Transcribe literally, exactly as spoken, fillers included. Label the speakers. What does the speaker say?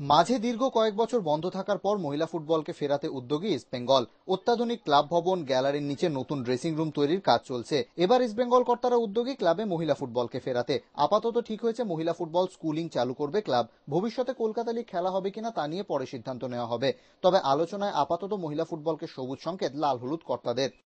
Speaker 1: মাঝে দীর্ঘ কয়েক বছর বন্ধ থাকার পর মহিলা ফুটবলকে ফেরাতে উদ্যোগী ইস্টবেঙ্গল। অত্যাধুনিক ক্লাব ভবন, গ্যালারির নিচে নতুন ড্রেসিং রুম তৈরির কাজ চলছে। এবার ইস্টবেঙ্গল কর্তারা উদ্যোগী ক্লাবে মহিলা ফুটবলকে ফেরাতে। আপাতত ঠিক হয়েছে মহিলা ফুটবল স্কুলিং চালু করবে ক্লাব। ভবিষ্যতে কলকাতা লিগ খেলা হবে কিনা তা নিয়ে পরে সিদ্ধান্ত নেওয়া হবে। তবে আলোচনায় আপাতত মহিলা ফুটবলকে সবুজ সংকেত লাল হলুদ কর্তাদের।